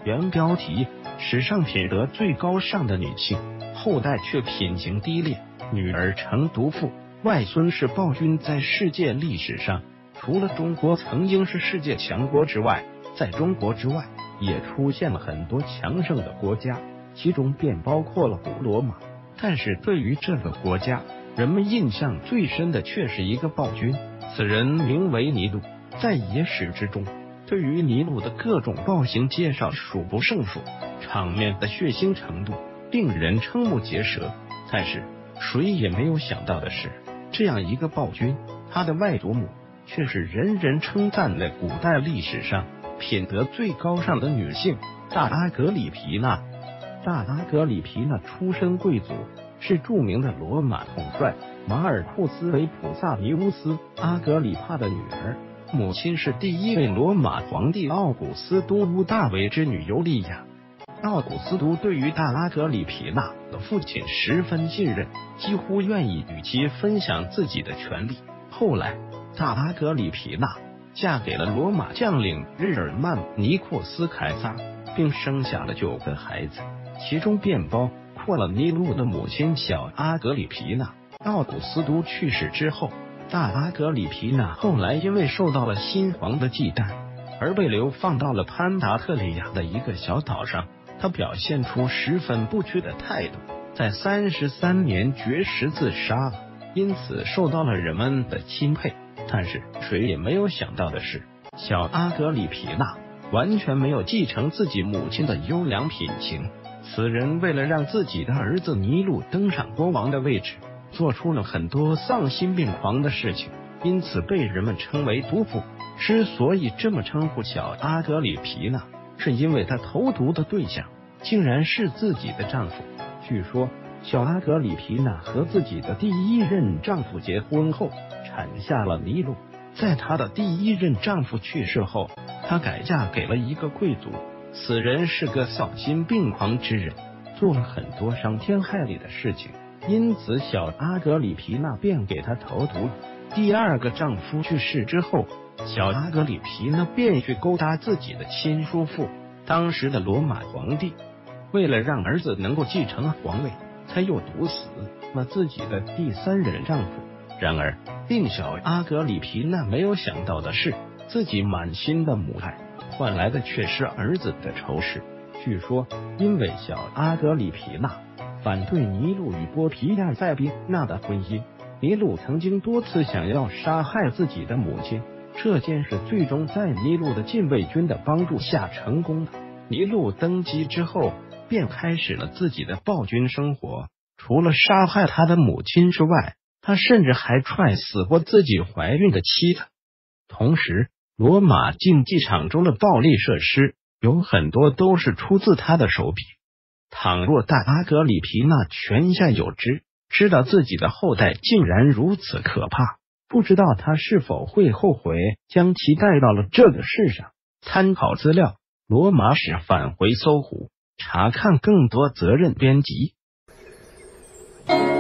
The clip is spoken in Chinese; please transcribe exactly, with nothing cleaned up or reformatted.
原标题：史上品德最高尚的女性，后代却品行低劣，女儿成毒妇，外孙是暴君。在世界历史上，除了中国曾经是世界强国之外，在中国之外也出现了很多强盛的国家，其中便包括了古罗马。但是对于这个国家，人们印象最深的却是一个暴君，此人名为尼禄。在野史之中，对于尼禄的各种暴行介绍数不胜数，场面的血腥程度令人瞠目结舌。但是谁也没有想到的是，这样一个暴君，他的外祖母却是人人称赞的古代历史上品德最高尚的女性——大阿格里皮娜。大阿格里皮娜出身贵族，是著名的罗马统帅马尔库斯·维普萨尼乌斯·阿格里帕的女儿，母亲是第一位罗马皇帝奥古斯都乌大维之女尤利娅。奥古斯都对于大阿格里皮娜的父亲十分信任，几乎愿意与其分享自己的权利。后来，大阿格里皮娜嫁给了罗马将领日耳曼尼库斯凯撒，并生下了九个孩子，其中便包括了尼禄的母亲小阿格里皮娜。奥古斯都去世之后，大阿格里皮娜后来因为受到了新皇的忌惮，而被流放到了潘达特里亚的一个小岛上。他表现出十分不屈的态度，在三十三年绝食自杀了，因此受到了人们的钦佩。但是谁也没有想到的是，小阿格里皮娜完全没有继承自己母亲的优良品行。此人为了让自己的儿子尼禄登上国王的位置，做出了很多丧心病狂的事情，因此被人们称为毒妇。之所以这么称呼小阿格里皮娜，是因为她投毒的对象竟然是自己的丈夫。据说小阿格里皮娜和自己的第一任丈夫结婚后，产下了尼禄。在她的第一任丈夫去世后，她改嫁给了一个贵族，此人是个丧心病狂之人，做了很多伤天害理的事情，因此小阿格里皮娜便给他投毒了。第二个丈夫去世之后，小阿格里皮娜便去勾搭自己的亲叔父，当时的罗马皇帝。为了让儿子能够继承皇位，他又毒死了自己的第三任丈夫。然而令小阿格里皮娜没有想到的是，自己满心的母爱换来的却是儿子的仇视。据说因为小阿格里皮娜反对尼禄与波皮亚塞宾娜的婚姻，尼禄曾经多次想要杀害自己的母亲，这件事最终在尼禄的禁卫军的帮助下成功了。尼禄登基之后，便开始了自己的暴君生活，除了杀害他的母亲之外，他甚至还踹死过自己怀孕的妻子。同时，罗马竞技场中的暴力设施有很多都是出自他的手笔。倘若大阿格里皮娜泉下有知，知道自己的后代竟然如此可怕，不知道他是否会后悔将其带到了这个世上。参考资料：罗马史返回搜狐，查看更多责任编辑。